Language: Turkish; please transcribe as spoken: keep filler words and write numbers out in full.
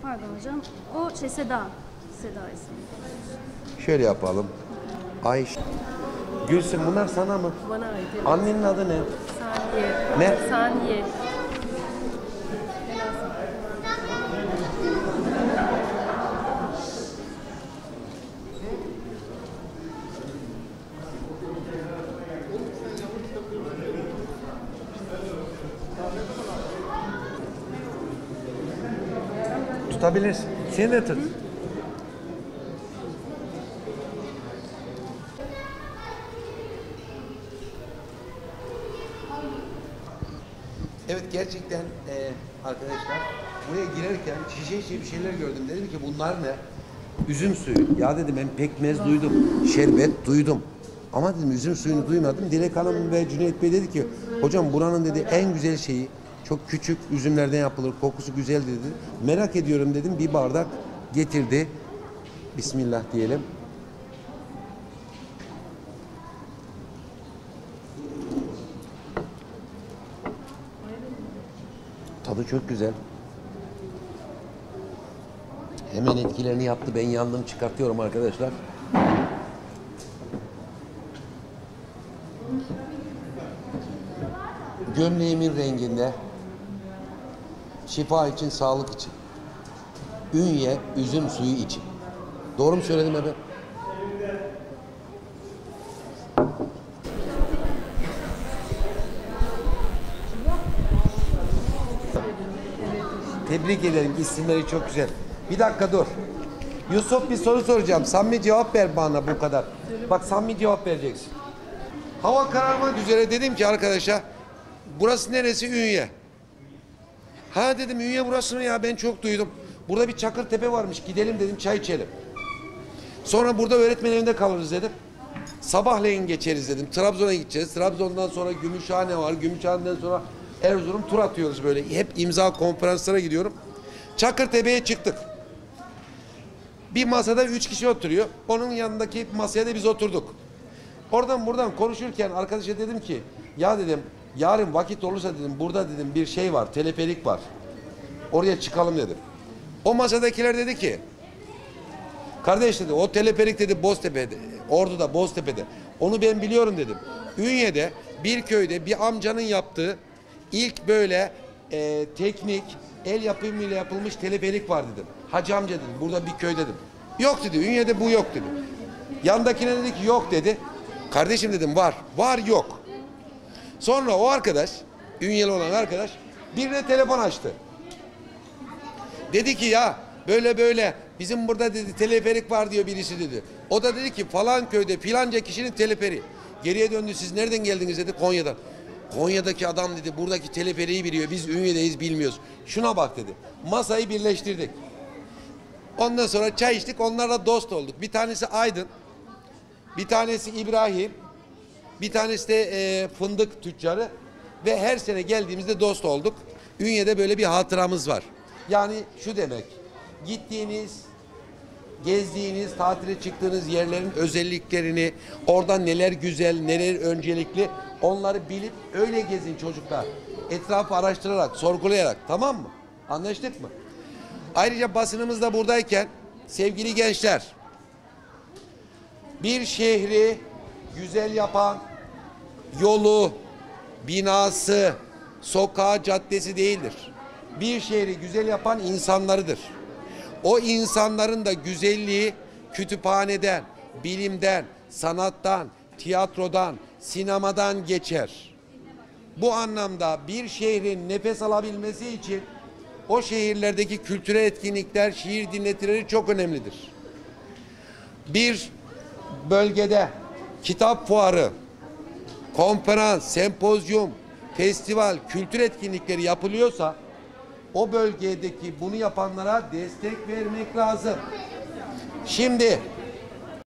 Pardon hocam. O şey Seda. Seda ismi. Şöyle yapalım. Ayşe. Gülsün, bunlar sana mı? Bana ait. Evet. Annenin adı ne? Saniye. Ne? Saniye. Tutabilirsin. Seni de tut. Evet, gerçekten e, arkadaşlar buraya girerken şişe şişe bir şeyler gördüm. Dedim ki bunlar ne? Üzüm suyu. Ya dedim, ben pekmez duydum, şerbet duydum. Ama dedim üzüm suyunu duymadım. Dilek Hanım ve Cüneyt Bey dedi ki hocam buranın dedi en güzel şeyi çok küçük üzümlerden yapılır, kokusu güzel dedi. Merak ediyorum dedim, bir bardak getirdi. Bismillah diyelim. Tadı çok güzel. Hemen etkilerini yaptı. Ben yandım, çıkartıyorum arkadaşlar. Gömleğimin renginde. Şifa için, sağlık için. Ünye üzüm suyu için. Doğru mu söyledim efendim? Tebrik ederim. İsimleri çok güzel. Bir dakika dur. Yusuf, bir soru soracağım. Samimi cevap ver bana bu kadar. Bak, samimi cevap vereceksin. Hava kararmak üzere, dedim ki arkadaşa burası neresi? Ünye. Ha dedim, Ünye burası mı ya, ben çok duydum. Burada bir Çakırtepe varmış, gidelim dedim, çay içelim. Sonra burada öğretmen evinde kalırız dedim. Sabahleyin geçeriz dedim. Trabzon'a gideceğiz. Trabzon'dan sonra Gümüşhane var. Gümüşhane'den sonra Erzurum, tur atıyoruz böyle. Hep imza konferanslara gidiyorum. Çakırtepe'ye çıktık. Bir masada üç kişi oturuyor. Onun yanındaki masaya da biz oturduk. Oradan buradan konuşurken arkadaşa dedim ki ya dedim, yarın vakit olursa dedim, burada dedim bir şey var, teleferik var. Oraya çıkalım dedim. O masadakiler dedi ki kardeş dedi, o teleferik dedi Boztepe'de, Ordu'da, Boztepe'de. Onu ben biliyorum dedim. Ünye'de bir köyde bir amcanın yaptığı ilk böyle e, teknik el yapımıyla yapılmış teleferik var dedim. Hacı amca dedim, burada bir köy dedim. Yok dedi, Ünye'de bu yok dedi. Yandakine dedi ki yok dedi. Kardeşim dedim, var. Var yok. Sonra o arkadaş, Ünyeli olan arkadaş birine telefon açtı. Dedi ki ya böyle böyle bizim burada dedi teleferik var diyor birisi dedi. O da dedi ki falan köyde filanca kişinin teleferi. Geriye döndü, siz nereden geldiniz dedi, Konya'dan. Konya'daki adam dedi buradaki teleferiği biliyor, biz Ünye'deyiz bilmiyoruz. Şuna bak dedi. Masayı birleştirdik. Ondan sonra çay içtik, onlarla dost olduk. Bir tanesi Aydın, bir tanesi İbrahim, bir tanesi de e, fındık tüccarı ve her sene geldiğimizde dost olduk. Ünye'de böyle bir hatıramız var. Yani şu demek, gittiğiniz, gezdiğiniz, tatile çıktığınız yerlerin özelliklerini, oradan neler güzel, neler öncelikli, onları bilip öyle gezin çocuklar. Etrafı araştırarak, sorgulayarak, tamam mı? Anlaştık mı? Ayrıca basınımız da buradayken sevgili gençler, bir şehri güzel yapan yolu, binası, sokağı, caddesi değildir. Bir şehri güzel yapan insanlarıdır. O insanların da güzelliği kütüphaneden, bilimden, sanattan, tiyatrodan, sinemadan geçer. Bu anlamda bir şehrin nefes alabilmesi için o şehirlerdeki kültürel etkinlikler, şiir dinletileri çok önemlidir. Bir bölgede kitap fuarı, konferans, sempozyum, festival, kültür etkinlikleri yapılıyorsa o bölgedeki bunu yapanlara destek vermek lazım. Şimdi